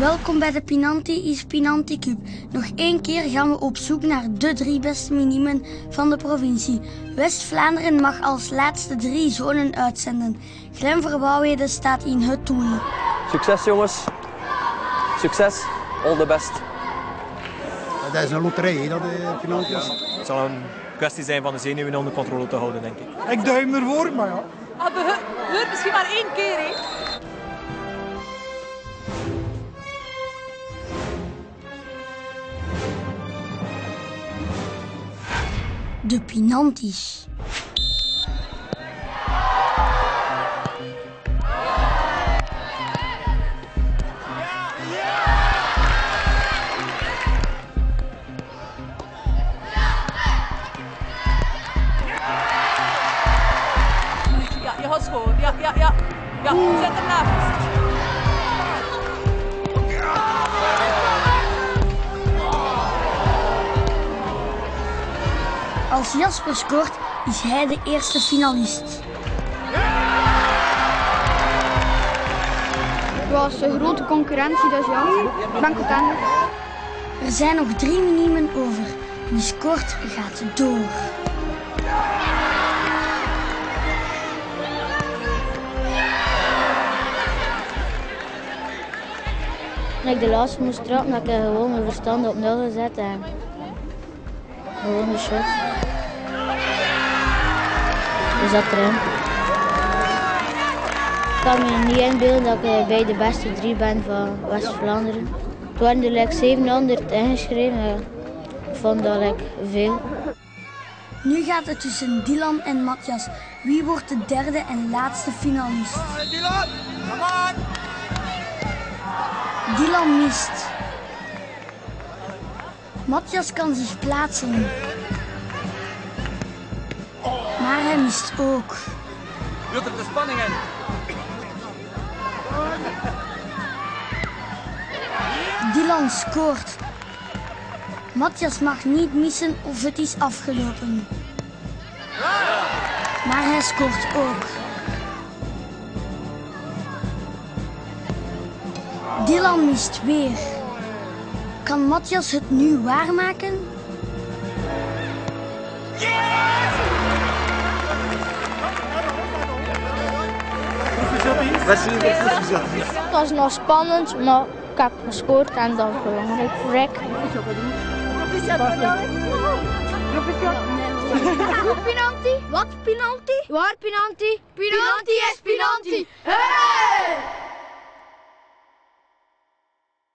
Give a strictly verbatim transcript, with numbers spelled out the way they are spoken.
Welkom bij de Pinanti is Pinanti Cup. Nog één keer gaan we op zoek naar de drie beste minimen van de provincie. West-Vlaanderen mag als laatste drie zonen uitzenden. Glen Verbouwheden staat in het doel. Succes jongens. Succes. All the best. Dat is een loterij, dat de Pinanti is. Ja, het zal een kwestie zijn van de zenuwen onder controle te houden, denk ik. Ik duim ervoor, maar ja. Het gebeurt misschien maar één keer, hè. De Pinantis. Ja, je gaat schoon. Ja, ja, ja. Ja, zet hem naast. Als Jasper scoort, is hij de eerste finalist. Het was een grote concurrentie, dus ja, ik ben content. Er zijn nog drie minimen over. Wie scoort, gaat door. Toen ik de laatste moest trappen, heb ik gewoon mijn verstand op nul gezet en gewoon een shot. Dus dat erin. Ik kan me niet inbeelden dat ik bij de beste drie ben van West-Vlaanderen. Het waren er like zevenhonderd ingeschreven en ik vond dat like veel. Nu gaat het tussen Dylan en Matthias. Wie wordt de derde en laatste finalist? Dylan, come on! Dylan mist. Matthias kan zich plaatsen. Maar hij mist ook. Wilt er de spanning in? Dylan scoort. Matthias mag niet missen of het is afgelopen. Maar hij scoort ook. Dylan mist weer. Kan Matthias het nu waarmaken? Het was nog spannend, maar ik heb gescoord en dat is belangrijk voor ik. Pinanti? Wat Pinanti? Waar Pinanti? Pinanti is Pinanti!